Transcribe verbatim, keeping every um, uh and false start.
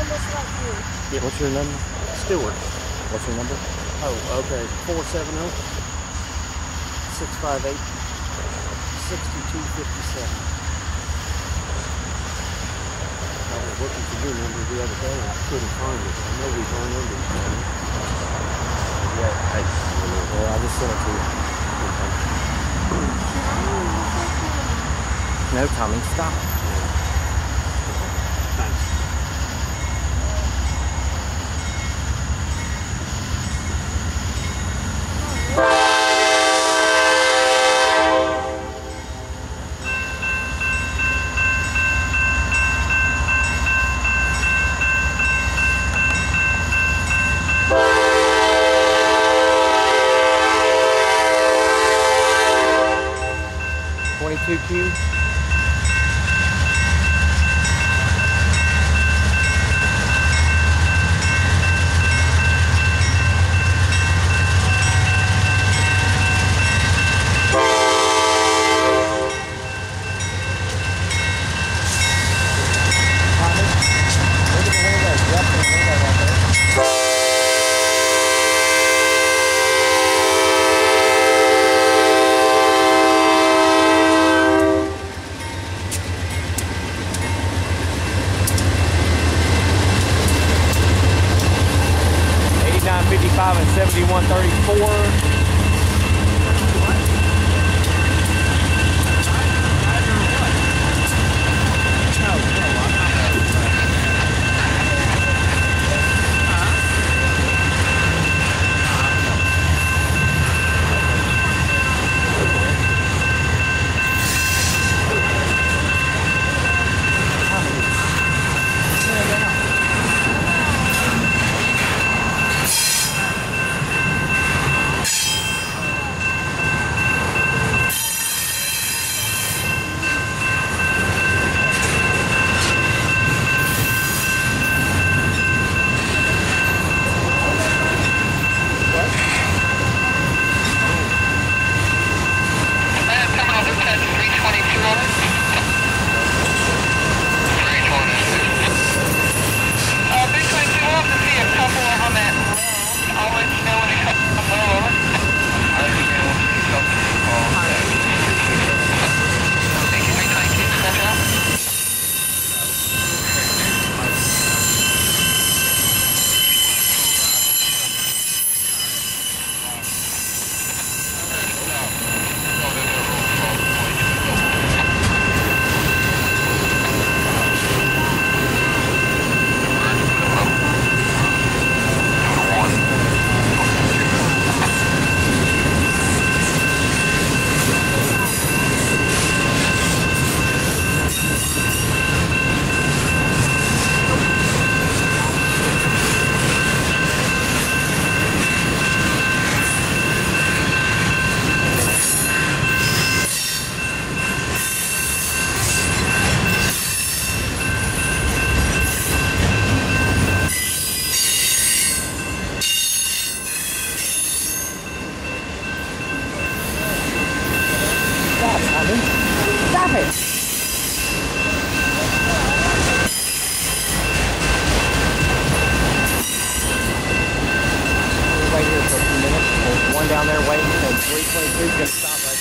Yeah. What's your number? Stewart. What's your number? Oh, okay. four seven zero, six five eight, six two five seven. I was looking for your number the other day and I couldn't find it. I know we've run into it. Yeah, hey. Well, I just sent it to you. No, Tommy, stop. Thanks. twenty-two Q. fifty-five and seventy-one thirty-four. Stop it! Wait here for a few minutes. There's one down there waiting, and three twenty-two is going to stop right